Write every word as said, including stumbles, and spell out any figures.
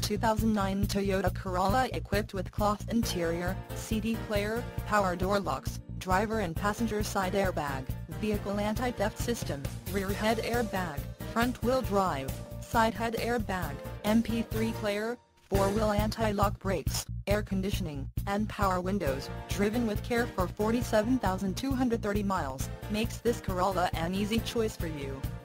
two thousand nine Toyota Corolla equipped with cloth interior, C D player, power door locks, driver and passenger side airbag, vehicle anti-theft system, rear head airbag, front wheel drive, side head airbag, M P three player, four-wheel anti-lock brakes, air conditioning, and power windows, driven with care for forty-seven thousand two hundred thirty miles, makes this Corolla an easy choice for you.